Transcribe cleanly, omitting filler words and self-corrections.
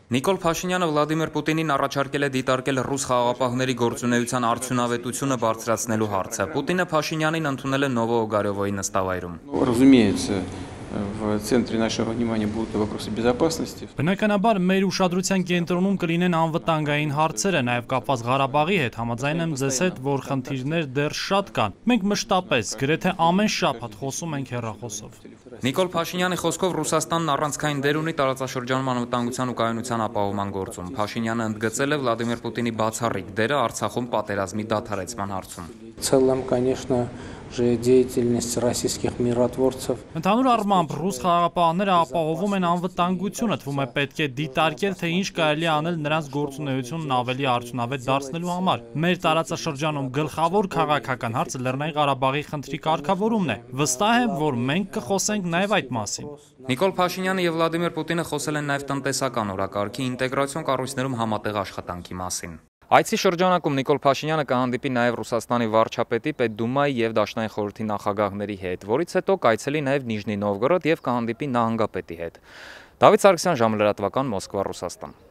Նիկոլ Փաշինյանը Վլադիմիր Պուտինին առաջարկել է դիտարկել ռուս խաղաղապահների գործունեության արդյունավետությունը բարձրացնելու հարցը։ Պուտինը Փաշինյանին ընդունել է Նովոօգարյովոյի նստավայրում։ Разумеется, в центре нашего внимания будут вопросы безопасности. Բնականաբար մեր ուշադրության կենտրոնում կլինեն անվտանգային հարցերը, նաև կապված Ղարաբաղի հետ, համաձայն եմ ձեզ հետ, որ խնդիրներ դեռ շատ կան։ Մենք մշտապես, գրեթե ամեն շաբաթ խոսում ենք հեռախոսով։ Նիկոլ Փաշինյանի խոսքով Ռուսաստանն առանցքային դեր ունի տարածաշրջանում անվտանգության ու կայունության ապահովման գործում։ Փաշինյանը ընդգծել է Վլադիմիր Պուտինի բացառիկ դերը Արցախում պատերազմի դադարեցման հարցում։ В целом, конечно же, деятельность российских миротворцев. Ընդհանուր առմամբ ռուս խաղաղապահները ապահովում են անվտանգությունը, թվում է պետք է դիտարկել, թե ինչ կարելի անել նրանց գործունեությունն ավելի արդյունավետ դարձնելու համար։ Մեր տարածաշրջանում գլխավոր քաղաքական հարցը Լեռնային Ղարաբաղի խնդրի կարգավորումն է։ Վստահ եմ, որ մենք կխոսենք նաև այդ մասին։ Նիկոլ Փաշինյանը եւ Վլադիմիր Պուտինը խոսել են նաև տնտեսական օրակարգի ինտեգրացիոն կառույցներում համատեղ աշխատանքի մասին։ Այցի շրջանակում Նիկոլ Փաշինյանը կհանդիպի նաև Ռուսաստանի վարչապետի, Պետդումայի եւ Դաշնային խորհրդի նախագահների հետ, որից հետո կայցելի նաև Նիժնի Նովգորոդ եւ կհանդիպի նահանգապետի հետ։ Դավիթ Սարգսյան, ժամը լրատվական, Մոսկվա, Ռուսաստան։